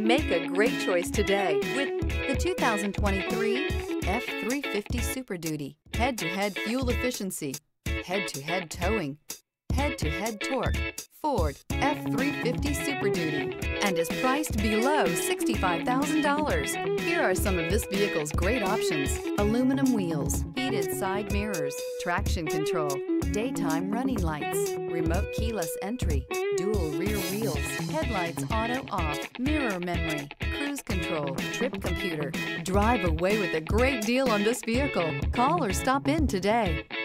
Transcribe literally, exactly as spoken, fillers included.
Make a great choice today with the two thousand twenty-three F three fifty Super Duty. Head-to-head fuel efficiency, head-to-head towing, head-to-head torque. Ford F three fifty Super Duty, and is priced below sixty-five thousand dollars. Here are some of this vehicle's great options: aluminum wheels, heated side mirrors, traction control, daytime running lights, remote keyless entry, dual rear wheels, headlights auto off, mirror memory, cruise control, trip computer. Drive away with a great deal on this vehicle. Call or stop in today.